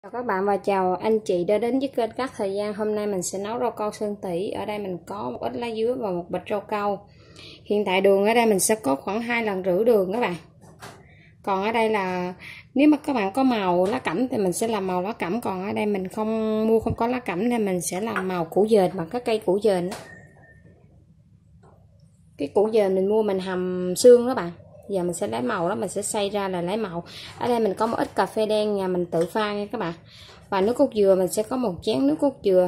Chào các bạn và chào anh chị đã đến với kênh Cát Thời Gian. Hôm nay mình sẽ nấu rau câu sơn tỉ. Ở đây mình có một ít lá dứa và một bịch rau câu. Hiện tại đường ở đây mình sẽ có khoảng 2,5 lần đường các bạn. Còn ở đây là nếu mà các bạn có màu lá cẩm thì mình sẽ làm màu lá cẩm. Còn ở đây mình không có lá cẩm nên mình sẽ làm màu củ dền bằng cái cây củ dền đó. Cái củ dền mình mua mình hầm xương đó bạn. Giờ mình sẽ lấy màu đó, mình sẽ xay ra là lấy màu. Ở đây mình có một ít cà phê đen nhà mình tự pha nha các bạn. Và nước cốt dừa mình sẽ có một chén nước cốt dừa.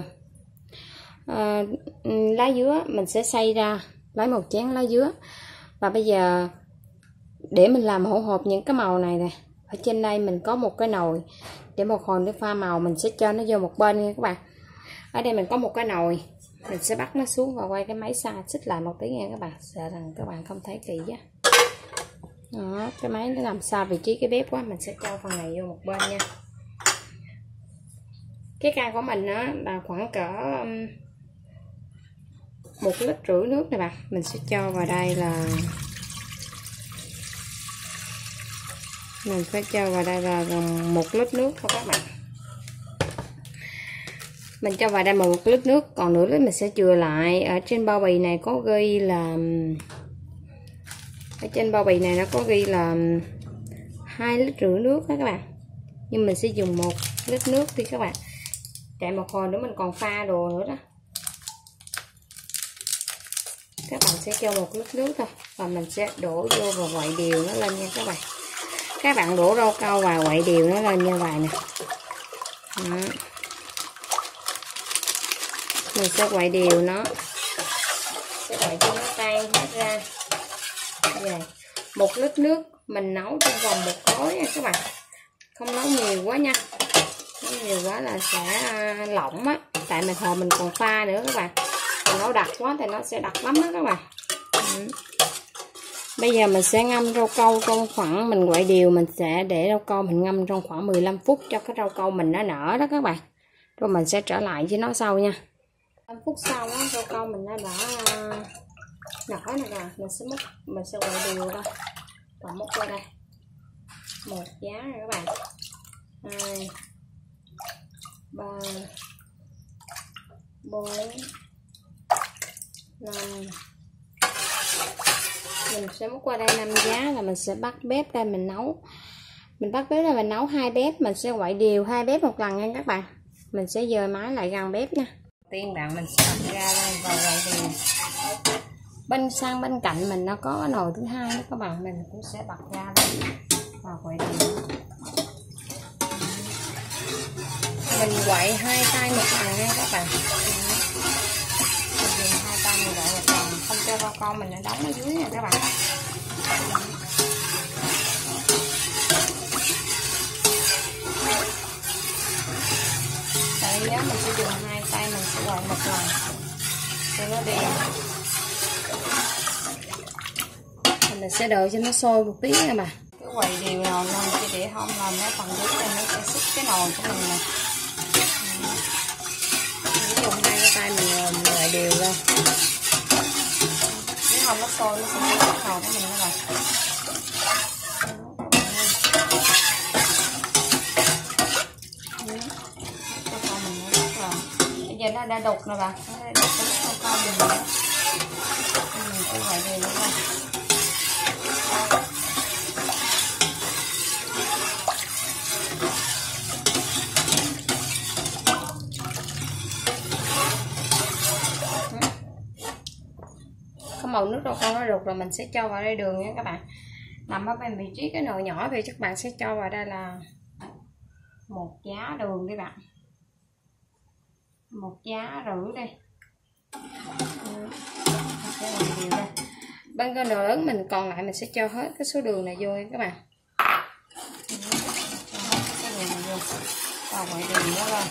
Lá dứa mình sẽ xay ra lấy một chén lá dứa. Và bây giờ để mình làm hỗn hợp những cái màu này nè. Ở trên đây mình có một cái nồi để một hồi để pha màu, mình sẽ cho nó vô một bên nha các bạn. Ở đây mình có một cái nồi, mình sẽ bắt nó xuống và quay cái máy xa xích lại một tí nha các bạn. Sợ rằng các bạn không thấy kỹ á. Đó, cái máy nó nằm xa vị trí cái bếp quá, mình sẽ cho phần này vô một bên nha. Cái can của mình đó là khoảng cỡ 1,5 lít nước này bạn. Mình sẽ cho vào đây là mình phải cho vào đây là gần 1 lít nước thôi các bạn. Mình cho vào đây 1 lít nước, còn nửa lít mình sẽ chừa lại. Ở trên bao bì này có ghi là ở trên bao bì này nó có ghi là 2,5 lít nước đó các bạn, nhưng mình sẽ dùng 1 lít nước đi các bạn, tại một hồi nữa mình còn pha đồ nữa đó. Các bạn sẽ cho 1 lít nước thôi và mình sẽ đổ vô và quậy đều nó lên nha các bạn. Các bạn đổ rau câu và quậy đều nó lên như vậy nè. Đó. Mình sẽ quậy đều nó, sẽ quậy cho nó tan hết ra. Vậy 1 lít nước mình nấu trong vòng 1 tối nha các bạn, không nấu nhiều quá nha, nấu nhiều quá là sẽ lỏng á, tại mình hồi mình còn pha nữa các bạn, mình nấu đặc quá thì nó sẽ đặc lắm đó các bạn. Bây giờ mình sẽ ngâm rau câu trong khoảng, mình quậy đều, mình sẽ để rau câu mình ngâm trong khoảng 15 phút cho cái rau câu mình nó nở đó các bạn, rồi mình sẽ trở lại với nó sau nha. 5 phút sau á, rau câu mình nó đã nở này nè, mình sẽ quậy đều thôi và múc qua đây. 1 giá rồi các bạn, 2 3 4 5, mình sẽ múc qua đây 5 giá là mình sẽ bắt bếp ra mình nấu. Mình bắt bếp ra mình nấu 2 bếp, mình sẽ quậy đều 2 bếp một lần nha các bạn. Mình sẽ dời máy lại gần bếp nha. Tiên bạn mình sẽ đặt ra đây và quậy đều. Sang bên cạnh mình nó có cái nồi thứ hai đó các bạn, mình cũng sẽ bật ra đây và quậy đều. Mình quậy 2 tay một lần nha các bạn. Mình dùng 2 tay mình quậy một lần, không cho rau câu mình nó đóng ở dưới nha các bạn. Tại nhớ mình sẽ dùng 2 tay mình sẽ quậy một lần cho nó đều. Mình sẽ đợi cho nó sôi một tí nha mà. Cái quậy đều nồi lên chứ để không làm nó phần dưới này nó sẽ xích cái nồi của mình nè. Mình dùng 2 cái tay mình quậy đều lên. Nếu không nó sôi nó sẽ xích cái nồi của mình đó rồi. Bây giờ nó đã đục nè bạn, nó đã đục cái rau câu mình nữa. Mình sẽ quậy đều nữa rồi. Màu nước rau câu nó đục rồi mình sẽ cho vào đây đường nha các bạn, nằm ở bên vị trí cái nồi nhỏ thì các bạn sẽ cho vào đây là 1 giá đường đi bạn, 1,5 giá đây. Bên cái nồi lớn mình còn lại mình sẽ cho hết cái số đường này vô nha các bạn. Cho hết cái đường này vô và quậy đều nó lên.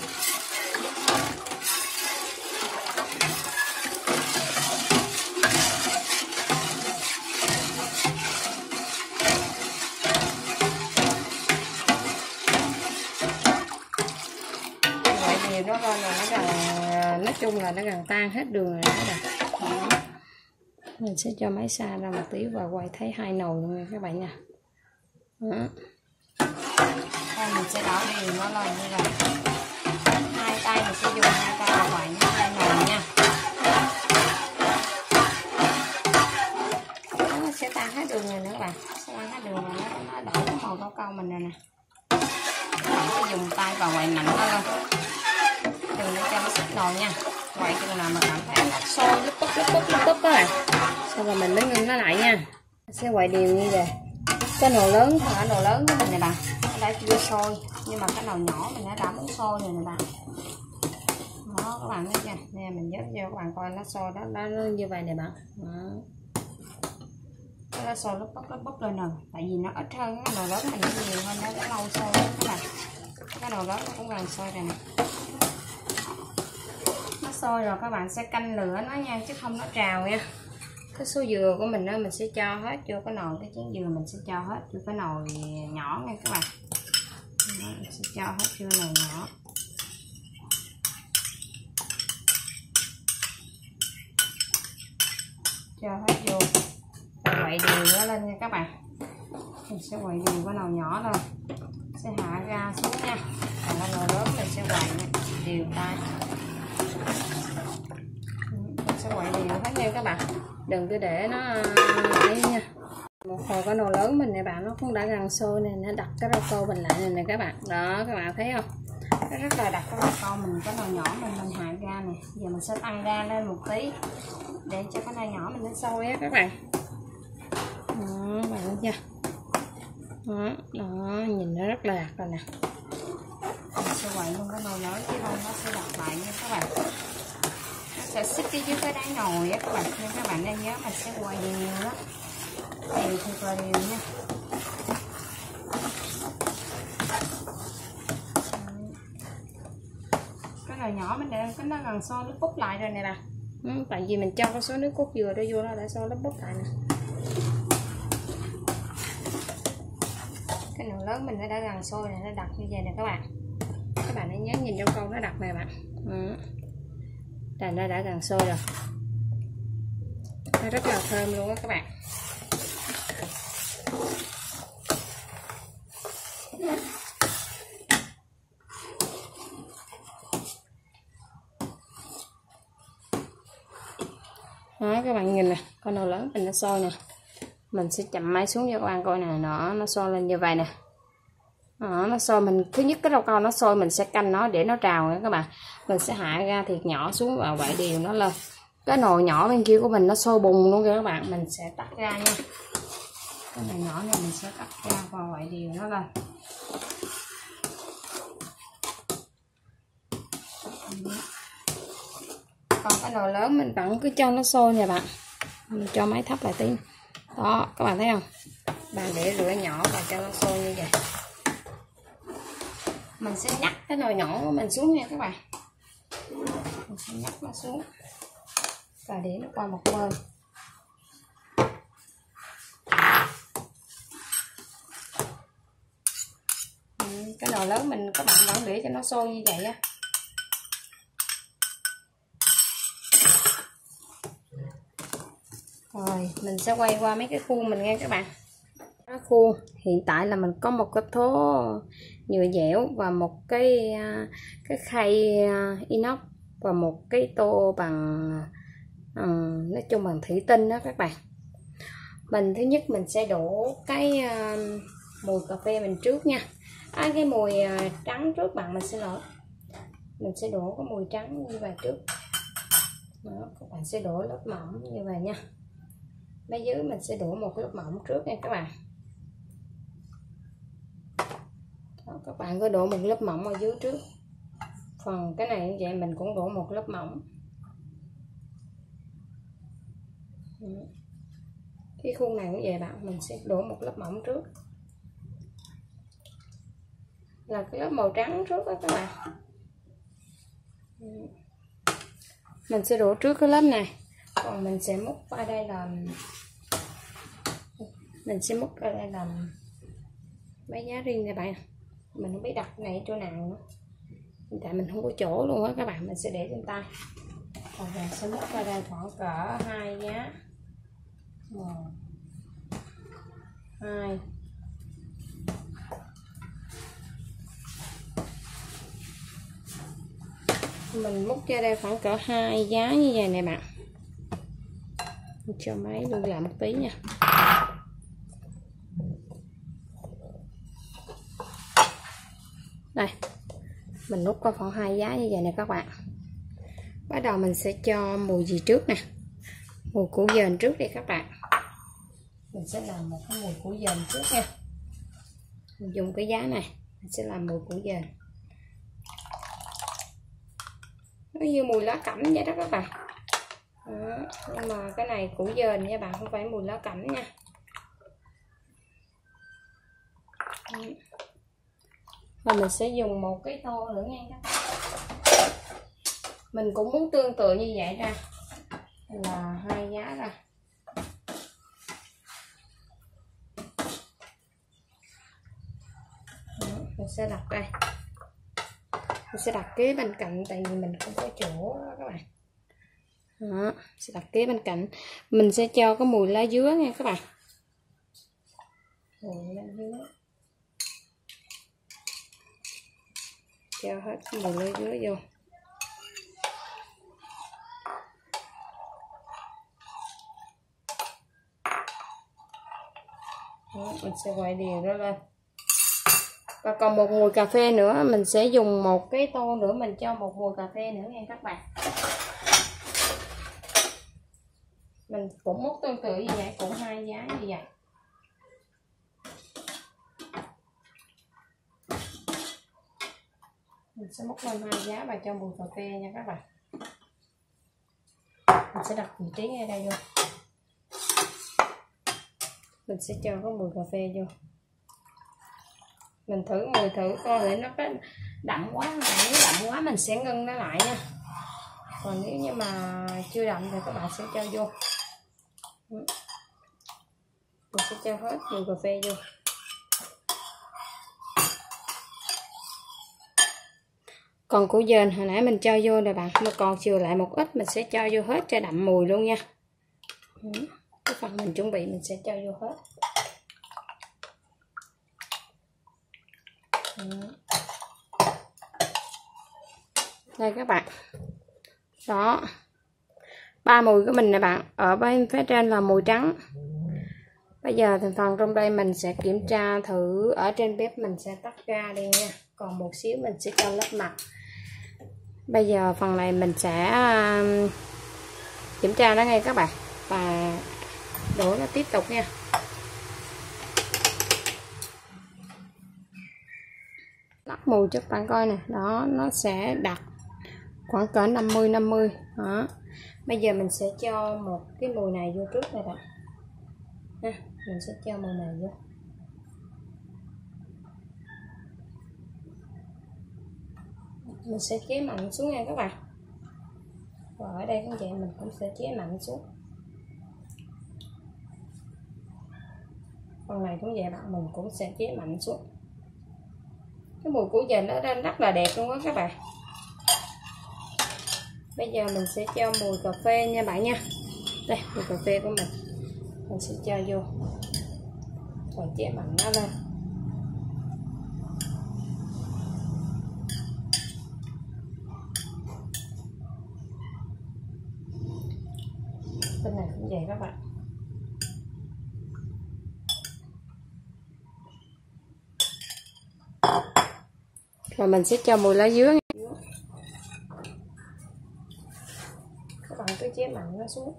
Nó lên là nó gần, nói chung là nó gần tan hết đường rồi đó bạn. Mình sẽ cho máy xa ra một tí và quay thấy 2 nồi luôn nha các bạn nha. Đó. Rồi mình sẽ đổ đều nó lên như vậy. Hai tay mình sẽ dùng hai tay vào vậy như tay nồi nha. Nó sẽ tan hết đường này nữa các bạn, sẽ tan hết đường rồi nó đổ cái màu cao cao mình rồi nè. Mình sẽ dùng tay vào quậy mạnh nó lên, đừng để cho nó xích nồi nha. Quậy chừng nào mà cảm thấy nó sôi lúp búp đó này, xong rồi mình mới ngưng nó lại nha. Sẽ quậy đều như vậy. Cái nồi lớn, thả nồi lớn của mình này bạn, nó đã chưa sôi, nhưng mà cái nồi nhỏ mình đã muốn sôi rồi nè bạn. Đó các bạn thấy chưa? Nè mình dớt vô các bạn coi nó sôi đó, nó như vậy nè bạn. Đó. Nó sôi nó bốc lên rồi, tại vì nó ít hơn cái nồi lớn mình nó nhiều hơn, nó lâu sôi đó các bạn. Cái nồi lớn nó cũng gần sôi rồi nè. Nó sôi rồi các bạn sẽ canh lửa nó nha, chứ không nó trào nha. Cái số dừa của mình đó mình sẽ cho hết vô cái nồi, cái chén dừa mình sẽ cho hết vô cái nồi nhỏ nha các bạn. Đó, mình sẽ cho hết vô nồi nhỏ. Cho hết vô, quậy đều nó lên nha các bạn. Mình sẽ quậy đều cái nồi nhỏ lên, sẽ hạ ra xuống nha. Còn cái nồi lớn mình sẽ quậy đều tay. Mình sẽ quậy đều hết nha các bạn, đừng cứ để nó ấy nha. Một hồi cái nồi lớn mình này bạn, nó cũng đã gần sôi này, nó đặt cái rau câu mình lại này nè các bạn. Đó các bạn thấy không, nó rất là đặt cái rau câu mình, cái nồi nhỏ mình hạ ra nè. Giờ mình sẽ tăng ga lên một tí để cho cái nồi nhỏ mình nó sôi á các bạn. Đó bạn thấy chưa, đó nhìn nó rất là đặc rồi nè. Mình sẽ quậy luôn cái nồi lớn chứ không nó sẽ đặt lại nha các bạn, nó sẽ xích đi dưới cái đáy nồi á các bạn. Nên các bạn nên nhớ mình sẽ quay đều đó, đều thật là đều nha. Cái nồi nhỏ mình để cái nó gần sôi nước bút lại rồi nè nè. Tại vì mình cho cái số nước cốt dừa đó vô, nó đã sôi nước bút lại nè. Cái nồi lớn mình nó đã gần sôi này, nó đặc như vậy nè các bạn. Các bạn hãy nhớ nhìn trong câu nó đặc này bạn. Là nó đã gần sôi rồi, nó rất là thơm luôn á các bạn. Đó các bạn nhìn nè, con nồi lớn mình nó sôi nè. Mình sẽ chậm máy xuống cho các bạn coi nè, nó sôi lên như vậy nè. Đó, nó sôi, mình thứ nhất cái rau câu nó sôi mình sẽ canh nó để nó trào nha các bạn. Mình sẽ hạ ra thìa nhỏ xuống và quậy đều nó lên. Cái nồi nhỏ bên kia của mình nó sôi bùng luôn kìa các bạn, mình sẽ tắt ra nha. Cái nồi nhỏ này mình sẽ tắt ra và quậy đều nó lên. Còn cái nồi lớn mình vẫn cứ cho nó sôi nha bạn. Mình cho máy thấp lại tí. Đó các bạn thấy không, bạn để lửa nhỏ và cho nó sôi như vậy. Mình sẽ nhắc cái nồi nhỏ của mình xuống nha các bạn. Mình sẽ nhắc nó xuống và để nó qua một bên. Cái nồi lớn mình các bạn vẫn để cho nó sôi như vậy á. Rồi mình sẽ quay qua mấy cái khuôn mình nghe các bạn. Cái khuôn hiện tại là mình có một cái thố nhựa dẻo và một cái khay inox và một cái tô bằng nói chung bằng thủy tinh đó các bạn. Mình thứ nhất mình sẽ đổ cái mùi cà phê mình trước nha. Cái mùi trắng trước bạn, mình xin lỗi. Mình sẽ đổ cái mùi trắng như vậy trước. Đó, các bạn sẽ đổ lớp mỏng như vậy nha. Bên dưới mình sẽ đổ một lớp mỏng trước nha các bạn. Đó, các bạn cứ đổ một lớp mỏng ở dưới trước. Phần cái này như vậy mình cũng đổ một lớp mỏng. Cái khuôn này cũng vậy bạn, mình sẽ đổ một lớp mỏng trước, là cái lớp màu trắng trước đó các bạn. Mình sẽ đổ trước cái lớp này, còn mình sẽ múc qua đây là mấy giá riêng này bạn. Mình không biết đặt cái này chỗ nào nữa, tại mình không có chỗ luôn á các bạn. Mình sẽ để trên tay, còn mình sẽ múc qua đây khoảng cỡ 2 giá. 1 2 Mình múc ra đây khoảng cỡ 2 giá như vậy nè bạn. Cho máy lưu lại một tí nha. Đây, mình nút có khoảng 2 giá như vậy nè các bạn. Bắt đầu mình sẽ cho mùi gì trước nè. Mùi củ dền trước đi các bạn. Mình sẽ làm một cái mùi củ dền trước nha. Mình dùng cái giá này, mình sẽ làm mùi củ dền. Nó như mùi lá cẩm vậy đó các bạn. Đó, nhưng mà cái này củ dền nha bạn, không phải mùi lá cẩm nha. Và mình sẽ dùng một cái tô nữa nha các bạn. Mình cũng muốn tương tự như vậy ra, là 2 giá ra. Đó, mình sẽ đặt đây. Mình sẽ đặt kế bên cạnh, tại vì mình không có chỗ đó các bạn. Đó, sẽ đặt kế bên cạnh. Mình sẽ cho cái mùi lá dứa nha các bạn. Mùi lá dứa. Cho hết cái mùi lá dứa vô. Đó, mình sẽ quậy đều đó lên. Và còn một mùi cà phê nữa, mình sẽ dùng một cái tô nữa, mình cho một mùi cà phê nữa nha các bạn. Mình cũng múc tương tự như vậy, cũng 2 giá như vậy. Mình sẽ múc lên 2 giá và cho mùi cà phê nha các bạn. Mình sẽ đặt vị trí ngay đây luôn. Mình sẽ cho cái mùi cà phê vô. Mình thử mùi thử coi để nó có đậm quá không. Nếu đậm quá mình sẽ ngưng nó lại nha. Còn nếu như mà chưa đậm thì các bạn sẽ cho vô. Mình sẽ cho hết mùi cà phê vô. Còn củ dền hồi nãy mình cho vô nè bạn, mà còn chừa lại một ít mình sẽ cho vô hết cho đậm mùi luôn nha. Cái phần mình chuẩn bị mình sẽ cho vô hết. Đây các bạn. Đó. 3 mùi của mình nè bạn, ở bên phía trên là mùi trắng. Bây giờ thành phần trong đây mình sẽ kiểm tra thử, ở trên bếp mình sẽ tắt ra đi nha. Còn một xíu mình sẽ cho lớp mặt. Bây giờ phần này mình sẽ kiểm tra nó ngay các bạn và đổ nó tiếp tục nha. Lắc mùi cho các bạn coi nè, đó nó sẽ đặt khoảng cỡ 50-50. Đó. Bây giờ mình sẽ cho một cái mùi này vô trước này bạn. Ha, mình sẽ cho mùi này vô. Mình sẽ chế mạnh xuống nha các bạn. Và ở đây cũng vậy, mình cũng sẽ chế mạnh xuống. Phần này cũng vậy bạn, mình cũng sẽ chế mạnh xuống. Cái mùi củ dền nó rất là đẹp luôn á các bạn. Bây giờ mình sẽ cho mùi cà phê nha bạn nha. Đây, mùi cà phê của mình sẽ cho vô và chế mạnh nó lên. Bên này cũng vậy các bạn. Rồi mình sẽ cho mùi lá dứa. Các bạn cứ chế mạnh nó xuống.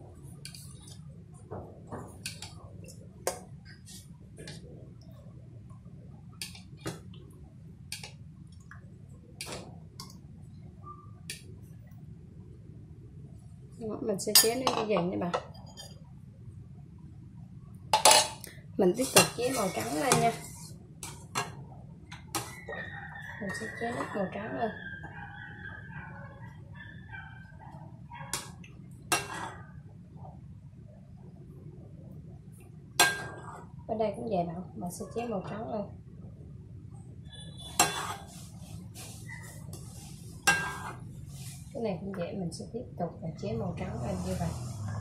Đó, mình sẽ chế nó như vậy nha bạn. Mình tiếp tục chế màu trắng lên nha. Mình sẽ chế nước màu trắng lên. Bên đây cũng vậy bạn, mình sẽ chế màu trắng lên. Cái này cũng vậy, mình sẽ tiếp tục và chế màu trắng lên như vậy.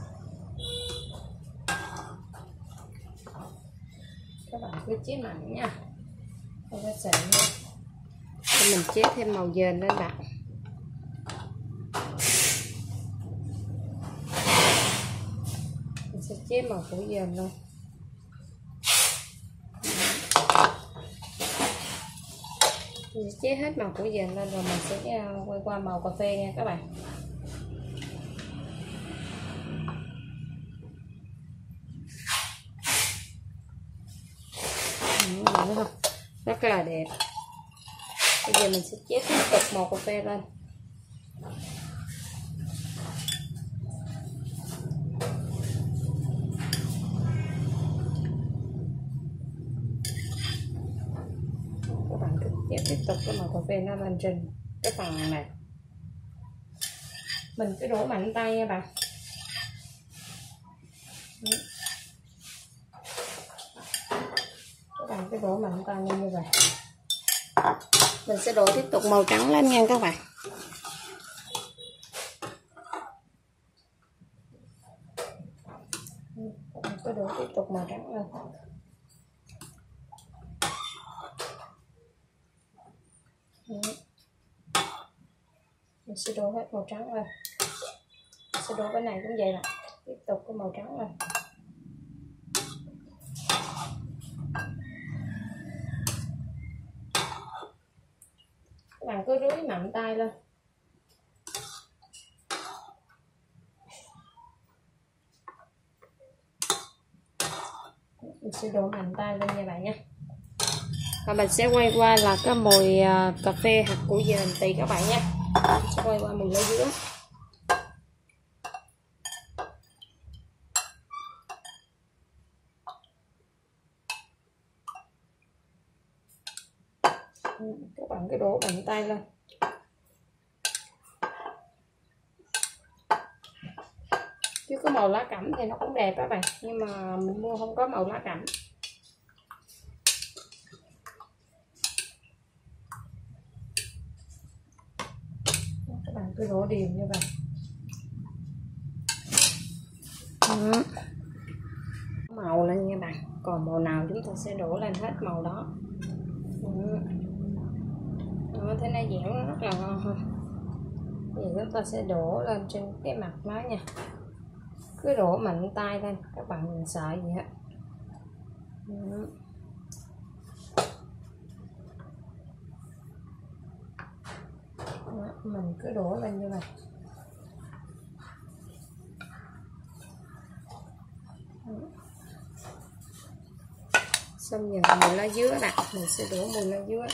Các bạn cứ chế mạnh nha, không có sợ nha. Mình chế thêm màu dền lên bạn. chế màu củ dền luôn. Mình sẽ chế hết màu củ dền lên rồi mình sẽ quay qua màu cà phê nha các bạn. Thấy không? Rất là đẹp. Bây giờ mình sẽ chế tiếp tục màu cà phê lên. Các bạn cứ chế tiếp tục cái màu cà phê nó lên trên cái phần này. Mình cứ đổ mạnh tay nha bạn. Các bạn cứ đổ mạnh tay như vậy. Mình sẽ đổ tiếp tục màu trắng lên nha các bạn. Mình cứ đổ tiếp tục màu trắng lên. Mình sẽ đổ hết màu trắng lên. Mình sẽ đổ cái này cũng vậy nè. Tiếp tục cái màu trắng lên. Các bạn cứ rưới mạnh tay lên. Mình sẽ đổ mạnh tay lên nha bạn nha. Và mình sẽ quay qua là cái mùi cà phê hạt củ dền tùy các bạn nha. Mình sẽ quay qua mùi lá dứa. Các bạn cứ đổ mạnh tay lên. Chứ có màu lá cẩm thì nó cũng đẹp các bạn, nhưng mà mình mua không có màu lá cẩm. Các bạn cứ đổ đều như vậy. Màu lên nha bạn, còn màu nào chúng ta sẽ đổ lên hết màu đó. Thế này dẻo nó rất là ngon ha. Thì chúng ta sẽ đổ lên trên cái mặt nó nha. Cứ đổ mạnh tay lên, các bạn đừng sợ gì hết. Đó, mình cứ đổ lên như vậy. Xong giờ mùi lá dứa đặt, mình sẽ đổ mùi lá dứa.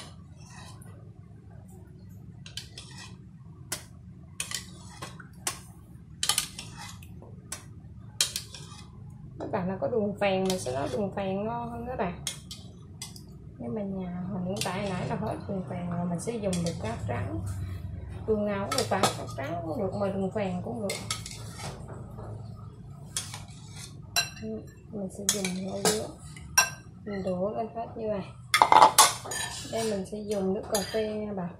Các bạn là có đường phèn mình sẽ nói đường phèn ngon hơn các bạn. Nhưng mà nhà mình hiện tại nãy là hết đường phèn rồi, mình sẽ dùng được cát trắng. Đường nào cũng được bạn, cát trắng cũng được mà đường phèn cũng được. Mình sẽ dùng lá dứa. Mình đổ lên hết như vậy. Đây mình sẽ dùng nước cà phê nha bạn.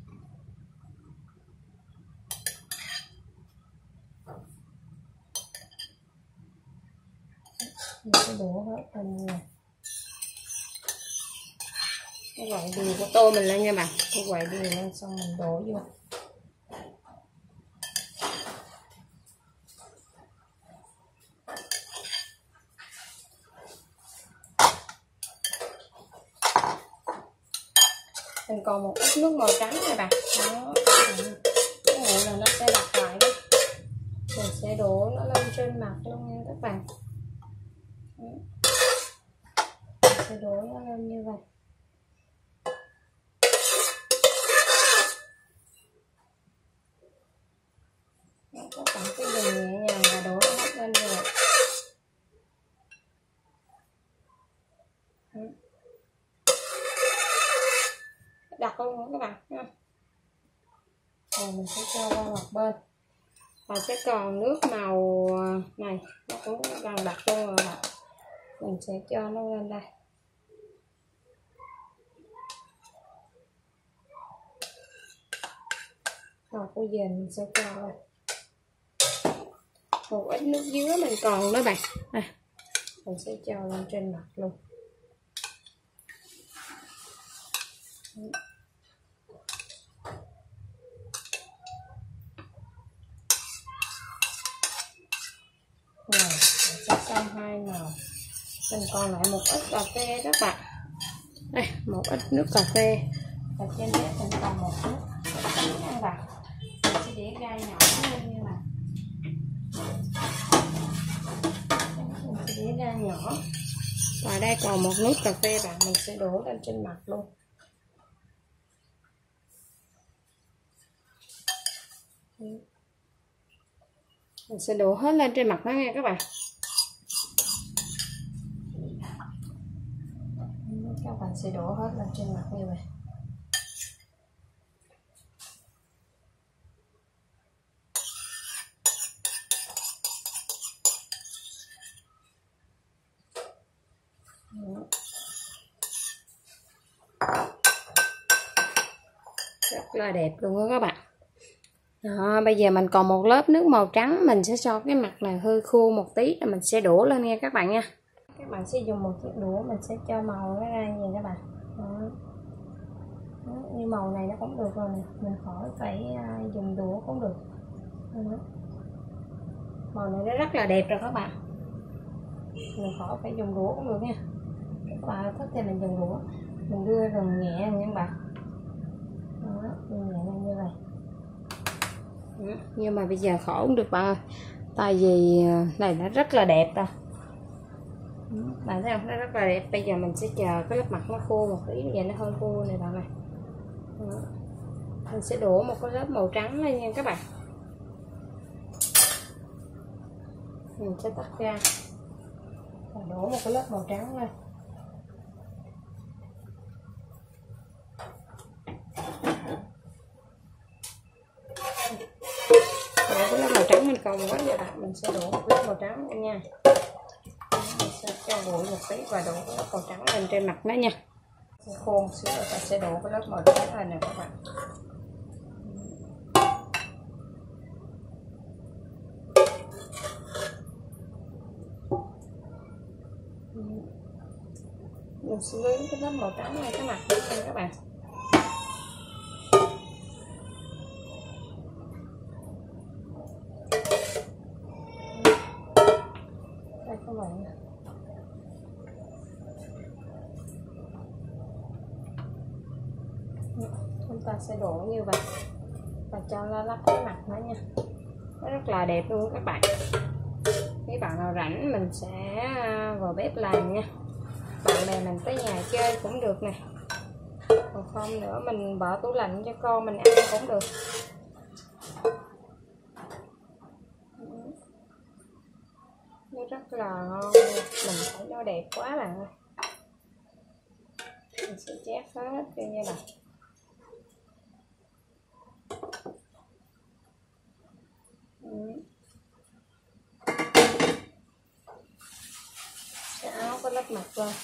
Mình sẽ đổ hết lên như này. Cái quậy đường của tô mình lên nha bạn. Cái quậy đường lên xong mình đổ vô. Mình còn một ít nước màu trắng nha bạn. Đó. Cái này là nó sẽ đặc lại đó. Mình sẽ đổ nó lên trên mặt luôn nha các bạn. Mình sẽ đổ nó lên như vậy. Các bạn cứ dùng nhẹ nhàng và đổ nó hết lên như vậy. Đặt luôn các bạn nha. Rồi mình sẽ cho qua một bên. Và sẽ còn nước màu này, nó cũng gần đặt luôn rồi bạn. Mình sẽ cho nó lên đây. Rồi bây giờ mình sẽ cho lên. Một ít nước dứa mình còn đó bạn. Đây. Mình sẽ cho lên trên mặt luôn. Rồi, mình sẽ trong hai màu. Mình còn lại một ít cà phê đó các bạn. Đây, một ít nước cà phê. Và trên bếp mình còn một chút các bạn. Mình sẽ để gai nhỏ lên như này. Mình sẽ để gai nhỏ. Và đây còn một nước cà phê bạn, mình sẽ đổ lên trên mặt luôn. Mình sẽ đổ hết lên trên mặt nó nha các bạn. Các bạn sẽ đổ hết lên trên mặt như vậy. Rất là đẹp luôn đó các bạn. Đó, bây giờ mình còn một lớp nước màu trắng, mình sẽ cho cái mặt này hơi khô một tí rồi mình sẽ đổ lên nha các bạn nha. Các bạn sẽ dùng một chiếc đũa, mình sẽ cho màu nó ra như các bạn. Đó. Đó, như màu này nó cũng được rồi nè, mình khỏi phải dùng đũa cũng được. Đó. Màu này nó rất là đẹp rồi các bạn, mình khỏi phải dùng đũa cũng được nha. Các bạn thích thì mình dùng đũa, mình đưa rừng nhẹ nha các bạn. Đó, nhẹ như vậy. Nhưng mà bây giờ khỏi không được bạn ơi, tại vì này nó rất là đẹp rồi. Bạn thấy không, nó rất là đẹp. Bây giờ mình sẽ chờ cái lớp mặt nó khô một tí, bây giờ nó hơi khô này bạn này. Mình sẽ đổ một cái lớp màu trắng lên nha các bạn. Mình sẽ tắt ra và đổ một cái lớp màu trắng lên. Cái lớp màu trắng mình còn quá giờ bạn, mình sẽ đổ một lớp màu trắng lên nha. Mình sẽ cho nguội một tí và đổ cái lớp màu trắng lên trên mặt nó nha. Khô một xíu rồi ta sẽ đổ cái lớp màu trắng lên nè các bạn. Mình sẽ lấy cái lớp màu trắng này cái mặt lên các bạn. Đây các bạn. Chúng ta sẽ đổ như vậy và cho nó lắp cái mặt nó nha. Nó rất là đẹp luôn các bạn. Mấy bạn nào rảnh mình sẽ vào bếp làm nha. Bạn bè mình tới nhà chơi cũng được nè, còn không nữa mình bỏ tủ lạnh cho con mình ăn cũng được. Nó rất là ngon, mình thấy nó đẹp quá bạn ơi. Mình sẽ chét hết cho như này. Sẽ áo cái lớp mặt lên.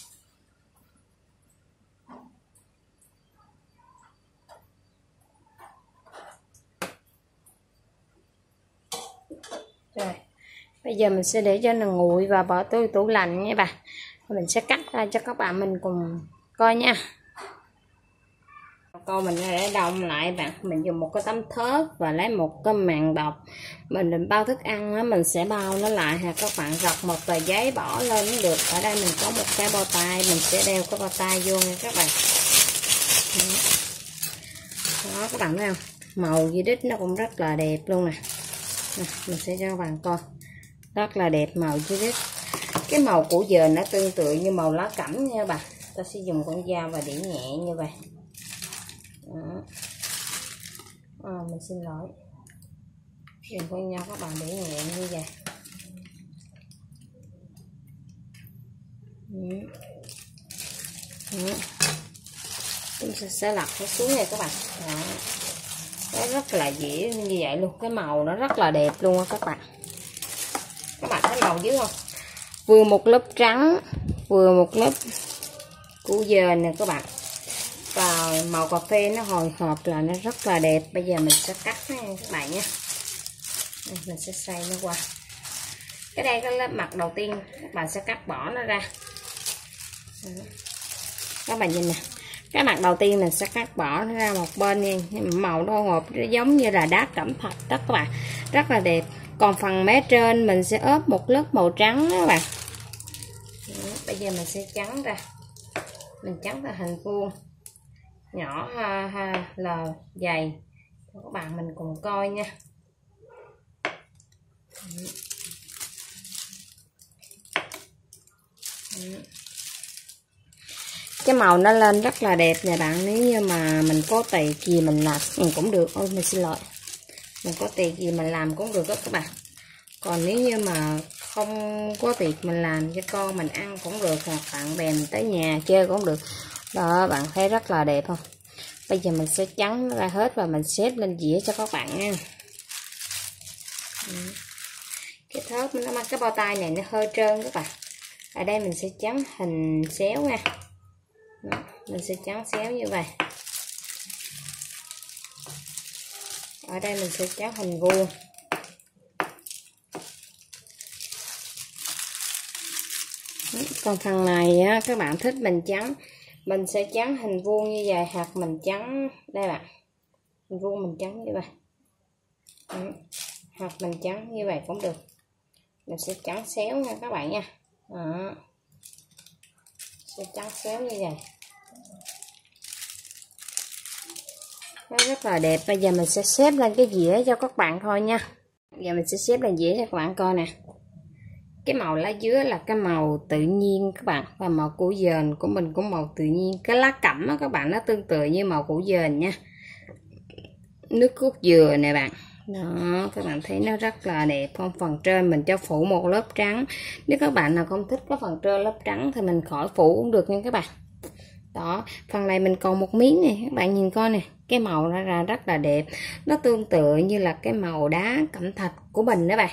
Rồi, bây giờ mình sẽ để cho nó nguội và bỏ túi tủ lạnh nha bạn. Mình sẽ cắt ra cho các bạn mình cùng coi nha. Con mình để đông lại bạn, mình dùng một cái tấm thớt và lấy một cái màng bọc. Mình định bao thức ăn á, mình sẽ bao nó lại ha các bạn, rọc một tờ giấy bỏ lên cũng được. Ở đây mình có một cái bao tay, mình sẽ đeo cái bao tay vô nha các bạn. Đó các bạn thấy không, màu di đít nó cũng rất là đẹp luôn nè. Mình sẽ cho các bạn coi, rất là đẹp màu di đít. Cái màu của giờ nó tương tự như màu lá cẩm nha bạn. Ta sẽ dùng con dao và điểm nhẹ như vậy. Mình xin lỗi, dùng con dao các bạn để nhẹ như vậy. Chúng sẽ lật nó xuống này các bạn. Đó. Nó rất là dễ như vậy luôn, cái màu nó rất là đẹp luôn á các bạn. Các bạn thấy màu dưới không, vừa một lớp trắng vừa một lớp củ dền nè các bạn, và màu cà phê nó hồi hộp là nó rất là đẹp. Bây giờ mình sẽ cắt nó nha các bạn nhé. Mình sẽ xay nó qua. Cái đây cái lớp mặt đầu tiên các bạn sẽ cắt bỏ nó ra. Các bạn nhìn nè, cái mặt đầu tiên mình sẽ cắt bỏ nó ra một bên nha. Màu nó hộp nó giống như là đá cẩm thạch đó các bạn, rất là đẹp. Còn phần mé trên mình sẽ ốp một lớp màu trắng đó các bạn. Đó, bây giờ mình sẽ trắng ra, mình trắng ra hình vuông nhỏ L dày cho các bạn mình cùng coi nha. Cái màu nó lên rất là đẹp nè bạn. Nếu như mà mình có tiền gì mình làm cũng được. Ôi mình xin lỗi, mình có tiền gì mình làm cũng được đó các bạn. Còn nếu như mà không có tiền mình làm cho con mình ăn cũng được, hoặc bạn bè mình tới nhà chơi cũng được đó. Bạn thấy rất là đẹp không? Bây giờ mình sẽ trắng ra hết và mình xếp lên dĩa cho các bạn nha. Cái thớt nó cái bao tay này nó hơi trơn các bạn. Ở đây mình sẽ trắng hình xéo nha. Đó, mình sẽ trắng xéo như vậy. Ở đây mình sẽ trắng hình vuông. Còn phần này á, các bạn thích mình trắng, mình sẽ trắng hình vuông như vậy, hoặc mình trắng đây bạn, hình vuông mình trắng như vậy. Hoặc mình trắng như vậy cũng được. Mình sẽ trắng xéo nha các bạn nha. Đó. Sẽ trắng xéo như vậy. Nó rất là đẹp. Bây giờ mình sẽ xếp lên cái dĩa cho các bạn thôi nha. Bây giờ mình sẽ xếp lên dĩa cho các bạn coi nè. Cái màu lá dứa là cái màu tự nhiên các bạn, và màu củ dền của mình cũng màu tự nhiên. Cái lá cẩm đó các bạn, nó tương tự như màu củ dền nha. Nước cốt dừa nè bạn. Đó, các bạn thấy nó rất là đẹp không? Phần trên mình cho phủ một lớp trắng. Nếu các bạn nào không thích cái phần trên lớp trắng thì mình khỏi phủ cũng được nha các bạn. Đó, phần này mình còn một miếng này, các bạn nhìn coi nè. Cái màu nó ra rất là đẹp. Nó tương tự như là cái màu đá cẩm thạch của mình đó bạn.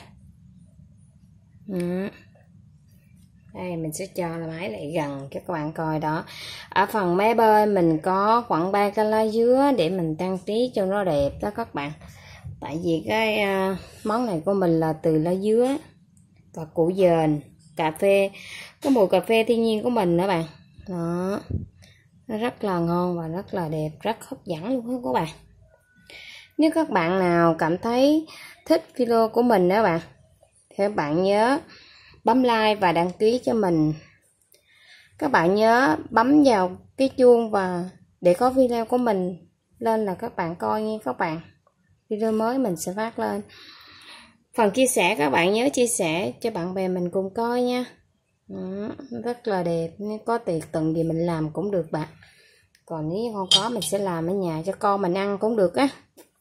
Đây mình sẽ cho máy lại gần cho các bạn coi đó. Ở phần mé bên mình có khoảng 3 cái lá dứa để mình trang trí cho nó đẹp đó các bạn. Tại vì cái món này của mình là từ lá dứa và củ dền, cà phê, cái mùi cà phê thiên nhiên của mình đó bạn. Đó, nó rất là ngon và rất là đẹp, rất hấp dẫn luôn đó các bạn. Nếu các bạn nào cảm thấy thích video của mình đó bạn, thì các bạn nhớ bấm like và đăng ký cho mình. Các bạn nhớ bấm vào cái chuông và để có video của mình lên là các bạn coi nha các bạn. Video mới mình sẽ phát lên. Phần chia sẻ các bạn nhớ chia sẻ cho bạn bè mình cùng coi nha. Đó, rất là đẹp. Nếu có tiệc tùng gì mình làm cũng được bạn. Còn nếu không có mình sẽ làm ở nhà cho con mình ăn cũng được á.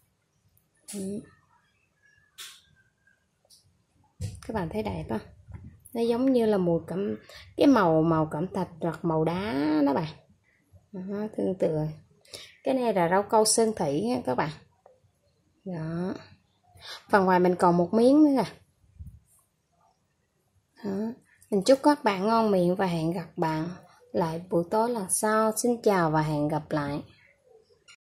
Các bạn thấy đẹp không? Nó giống như là mùi cái màu cẩm thạch hoặc màu đá đó bạn. Đó, tương tự. Cái này là rau câu sơn thủy nha các bạn. Đó. Phần ngoài mình còn một miếng nữa nè. Đó. Mình chúc các bạn ngon miệng và hẹn gặp bạn lại buổi tối lần sau. Xin chào và hẹn gặp lại.